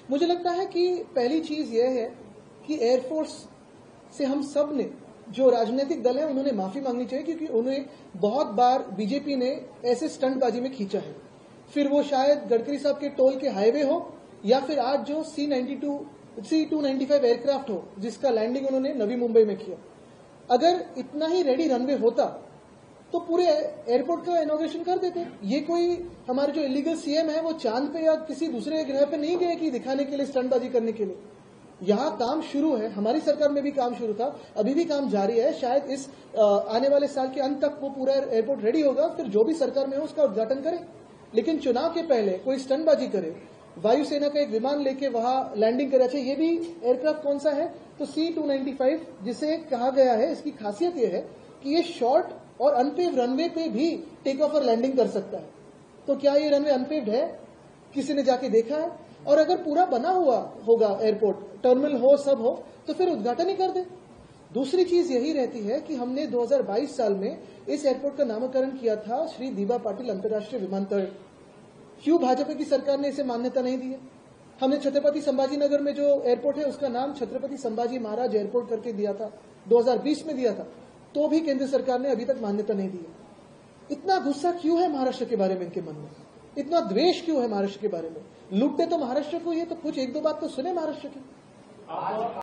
मुझे लगता है कि पहली चीज यह है कि एयरफोर्स से हम सब ने, जो राजनीतिक दल है, उन्होंने माफी मांगनी चाहिए, क्योंकि उन्हें बहुत बार बीजेपी ने ऐसे स्टंटबाजी में खींचा है। फिर वो शायद गडकरी साहब के टोल के हाईवे हो, या फिर आज जो C-295 एयरक्राफ्ट हो, जिसका लैंडिंग उन्होंने नवी मुंबई में किया। अगर इतना ही रेडी रनवे होता तो पूरे एयरपोर्ट का इनॉग्रेशन कर देते। ये कोई हमारे जो इलीगल सीएम है वो चांद पे या किसी दूसरे ग्रह पे नहीं गए कि दिखाने के लिए, स्टंटबाजी करने के लिए। यहां काम शुरू है, हमारी सरकार में भी काम शुरू था, अभी भी काम जारी है। शायद इस आने वाले साल के अंत तक वो पूरा एयरपोर्ट रेडी होगा, फिर जो भी सरकार में हो उसका उद्घाटन करें। लेकिन चुनाव के पहले कोई स्टंटबाजी करे, वायुसेना का एक विमान लेके वहां लैंडिंग करे। अच्छा, ये भी एयरक्राफ्ट कौन सा है? तो C-295, जिसे कहा गया है, इसकी खासियत यह है कि ये शॉर्ट और अनपेव्ड रनवे पे भी टेक ऑफ और लैंडिंग कर सकता है। तो क्या ये रनवे अनपेव्ड है? किसी ने जाके देखा है? और अगर पूरा बना हुआ होगा एयरपोर्ट, टर्मिनल हो, सब हो, तो फिर उद्घाटन ही कर दे। दूसरी चीज यही रहती है कि हमने 2022 साल में इस एयरपोर्ट का नामकरण किया था श्री दीबा पाटिल अंतर्राष्ट्रीय विमानतल। क्यों भाजपा की सरकार ने इसे मान्यता नहीं दी है? हमने छत्रपति संभाजी नगर में जो एयरपोर्ट है उसका नाम छत्रपति संभाजी महाराज एयरपोर्ट करके दिया था, 2020 में दिया था, तो भी केंद्र सरकार ने अभी तक मान्यता नहीं दी है। इतना गुस्सा क्यों है महाराष्ट्र के बारे में इनके मन में? इतना द्वेष क्यों है महाराष्ट्र के बारे में? लूटते तो महाराष्ट्र को, ये तो कुछ एक दो बात तो सुने महाराष्ट्र की।